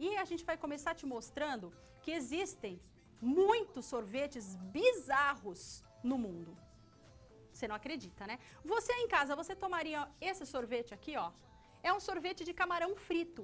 E a gente vai começar te mostrando que existem muitos sorvetes bizarros no mundo. Você não acredita, né? Você em casa, você tomaria esse sorvete aqui, ó? É um sorvete de camarão frito.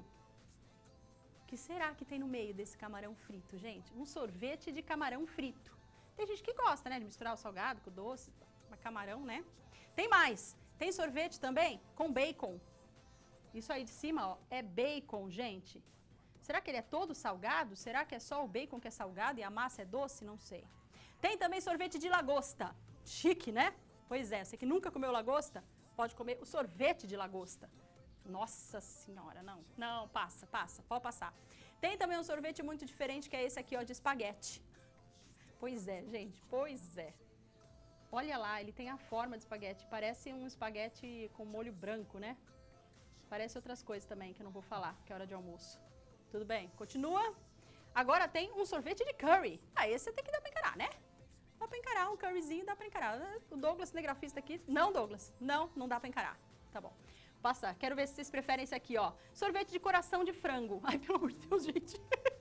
O que será que tem no meio desse camarão frito, gente? Um sorvete de camarão frito. Tem gente que gosta, né, de misturar o salgado com o doce, camarão, né? Tem mais. Tem sorvete também com bacon. Isso aí de cima, ó, é bacon, gente. Será que ele é todo salgado? Será que é só o bacon que é salgado e a massa é doce? Não sei. Tem também sorvete de lagosta. Chique, né? Pois é, você que nunca comeu lagosta, pode comer o sorvete de lagosta. Nossa senhora, não. Não, passa, pode passar. Tem também um sorvete muito diferente, que é esse aqui, ó, de espaguete. Pois é, gente, pois é. Olha lá, ele tem a forma de espaguete. Parece um espaguete com molho branco, né? Parece outras coisas também, que eu não vou falar, que é hora de almoço. Tudo bem, continua. Agora tem um sorvete de curry. Ah, esse tem que dar pra encarar, né? Dá pra encarar, um curryzinho dá pra encarar. O Douglas, cinegrafista aqui. Não, Douglas, não dá pra encarar. Tá bom. Passa, quero ver se vocês preferem esse aqui, ó. Sorvete de coração de frango. Ai, pelo amor de Deus, gente.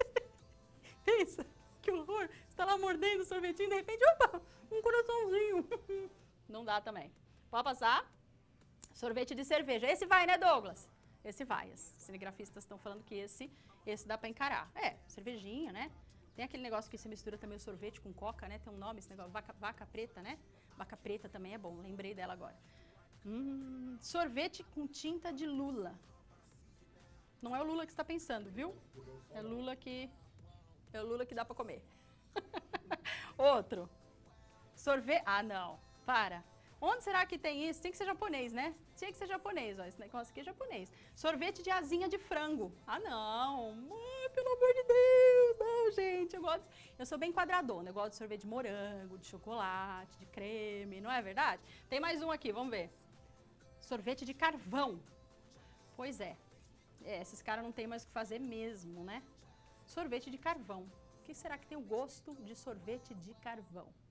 Pensa, que horror. Você tá lá mordendo o sorvetinho, de repente, opa, um coraçãozinho. Não dá também. Pode passar. Sorvete de cerveja. Esse vai, né, Douglas? Esse vai. Os cinegrafistas estão falando que esse dá pra encarar. É, cervejinha, né? Tem aquele negócio que você mistura também o sorvete com coca, né? Tem um nome esse negócio, vaca preta, né? Vaca preta também é bom, lembrei dela agora. Sorvete com tinta de lula. Não é o lula que você está pensando, viu? É o lula que dá pra comer. Outro. Sorvete... Ah, não. Para. Onde será que tem isso? Tem que ser japonês, né? Tinha que ser japonês, ó. Esse negócio aqui é japonês. Sorvete de asinha de frango. Ah, não. Ai, pelo amor de Deus. Não, gente. Eu sou bem quadradona. Eu gosto de sorvete de morango, de chocolate, de creme. Não é verdade? Tem mais um aqui, vamos ver. Sorvete de carvão. Pois é. Esses caras não tem mais o que fazer mesmo, né? Sorvete de carvão. O que será que tem o gosto de sorvete de carvão?